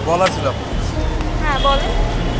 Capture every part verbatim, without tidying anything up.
বলার ছিল। হ্যাঁ বলেন।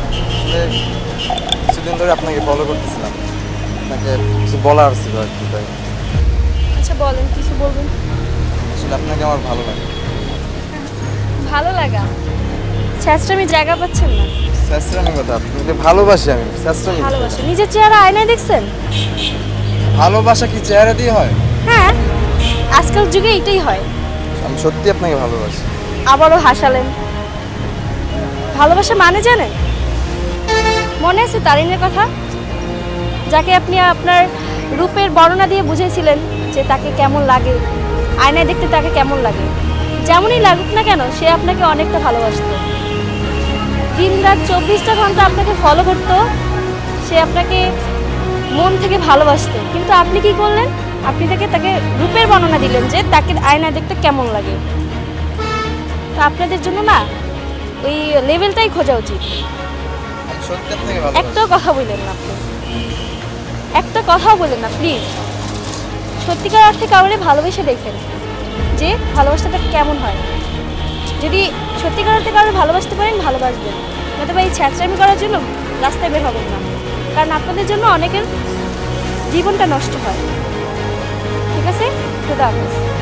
কিছুদিন ধরে আপনাকে ফলো করতেছিলাম, আপনাকে কিছু বলার ছিল আর কি। তাই আচ্ছা বলেন, কিছু বলবেন। আসলে আপনাকে আমার ভালো লাগে। ভালো লাগা? ছেঁচড়ামি জায়গা পাচ্ছেন না। ছেঁচড়ামি কথা? আপনাকে ভালোবাসি আমি। ছেঁচড়ামি ভালোবাসা? নিজের চেহারা আয়নায় দেখছেন? ভালোবাসা কি চেহারা দিয়ে হয়? হ্যাঁ, আজকাল যুগে এটাই হয়। আমি সত্যি আপনাকে ভালোবাসি। আবারও হাসালেন। ভালোবাসা মানে জানেন? মনে আছে তারিনের কথা, যাকে আপনি আপনার রূপের বর্ণনা দিয়ে বুঝেছিলেন যে তাকে কেমন লাগে, আয়নায় দেখতে তাকে কেমন লাগে। যেমনই লাগুক না কেন, সে আপনাকে অনেকটা ভালোবাসতো। দিন রাত চব্বিশটা ঘন্টা আপনাকে ফলো করতো, সে আপনাকে মন থেকে ভালোবাসতো। কিন্তু আপনি কি করলেন? আপনি তাকে তাকে রূপের বর্ণনা দিলেন যে তাকে আয়নায় দেখতে কেমন লাগে। তো আপনাদের জন্য না ওই লেভেলটাই খোঁজা উচিত। একটা কথা বললেন না আপনি, একটা কথাও বললেন না প্লিজ। সত্যিকার অর্থে কাউরে ভালোবেসে দেখেন যে ভালোবাসাটা কেমন হয়। যদি সত্যিকার অর্থে কাউরে ভালোবাসতে পারেন, ভালোবাসবেন। নয়তো এই ছ্যাঁচড়ামি করার জন্য রাস্তায় বের হবেন না, কারণ আপনাদের জন্য অনেকের জীবনটা নষ্ট হয়। ঠিক আছে, খোদা হাফেজ।